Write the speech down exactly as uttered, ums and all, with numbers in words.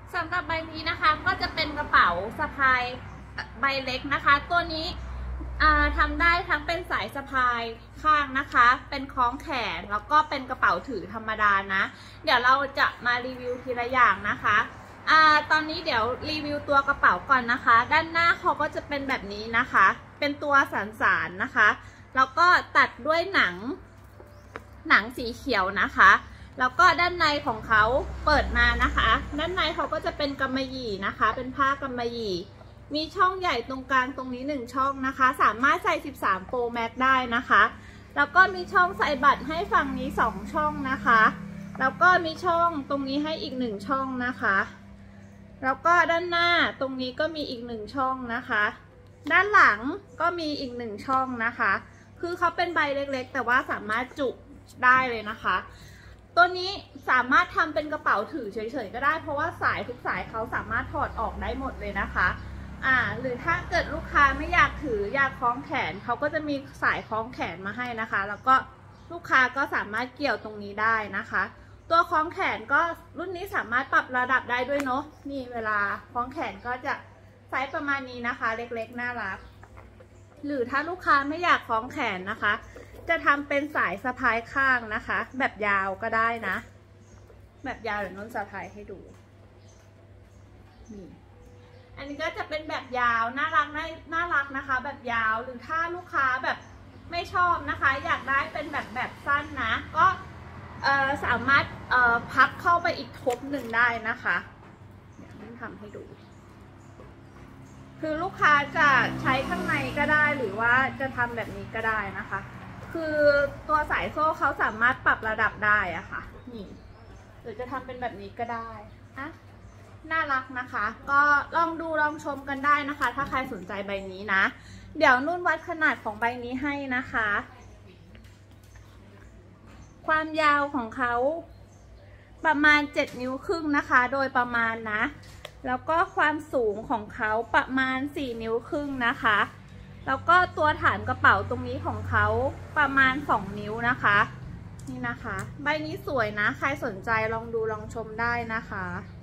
สำหรับใบนี้นะคะก็จะเป็นกระเป๋าสะพายใบเล็กนะคะตัวนี้ทำได้ทั้งเป็นสายสะพายข้างนะคะเป็นคล้องแขนแล้วก็เป็นกระเป๋าถือธรรมดานะเดี๋ยวเราจะมารีวิวทีละอย่างนะคะอ่าตอนนี้เดี๋ยวรีวิวตัวกระเป๋าก่อนนะคะด้านหน้าเขาก็จะเป็นแบบนี้นะคะเป็นตัวสันสานนะคะแล้วก็ตัดด้วยหนังหนังสีเขียวนะคะแล้วก็ด้านในของเขาเปิดมานะคะด้านในเขาก็จะเป็นกำมะหยี่นะคะเป็นผ้ากำมะหยี่มีช่องใหญ่ตรงกลางตรงนี้หนึ่งช่องนะคะสามารถใส่สิบสาม Pro Max ได้นะคะแล้วก็มีช่องใส่บัตรให้ฝั่งนี้สองช่องนะคะแล้วก็มีช่องตรงนี้ให้อีกหนึ่งช่องนะคะแล้วก็ด้านหน้าตรงนี้ก็มีอีกหนึ่งช่องนะคะด้านหลังก็มีอีกหนึ่งช่องนะคะคือเขาเป็นใบเล็กๆแต่ว่าสามารถจุได้เลยนะคะตัวนี้สามารถทำเป็นกระเป๋าถือเฉยๆก็ได้เพราะว่าสายทุกสายเขาสามารถถอดออกได้หมดเลยนะคะอ่าหรือถ้าเกิดลูกค้าไม่อยากถืออยากคล้องแขนเขาก็จะมีสายคล้องแขนมาให้นะคะแล้วก็ลูกค้าก็สามารถเกี่ยวตรงนี้ได้นะคะตัวคล้องแขนก็รุ่นนี้สามารถปรับระดับได้ด้วยเนาะนี่เวลาคล้องแขนก็จะไซส์ประมาณนี้นะคะเล็กๆน่ารักหรือถ้าลูกค้าไม่อยากคล้องแขนนะคะจะทำเป็นสายสะพายข้างนะคะแบบยาวก็ได้นะแบบยาวเดี๋ยวน้นสะพายให้ดูนี่อันนี้ก็จะเป็นแบบยาวน่ารักน่ารักนะคะแบบยาวหรือถ้าลูกค้าแบบไม่ชอบนะคะอยากได้เป็นแบบแบบสั้นนะก็สามารถพับเข้าไปอีกทบหนึ่งได้นะคะเดี๋ยวน้นทำให้ดูคือลูกค้าจะใช้ข้างในก็ได้หรือว่าจะทำแบบนี้ก็ได้นะคะคือตัวสายโซ่เขาสามารถปรับระดับได้อะค่ะนี่หรือจะทำเป็นแบบนี้ก็ได้อะน่ารักนะคะก็ลองดูลองชมกันได้นะคะถ้าใครสนใจใบนี้นะเดี๋ยวนุ่นวัดขนาดของใบนี้ให้นะคะความยาวของเขาประมาณเจ็ดนิ้วครึ่งนะคะโดยประมาณนะแล้วก็ความสูงของเขาประมาณสี่นิ้วครึ่งนะคะแล้วก็ตัวฐานกระเป๋าตรงนี้ของเขาประมาณสองนิ้วนะคะนี่นะคะใบนี้สวยนะใครสนใจลองดูลองชมได้นะคะ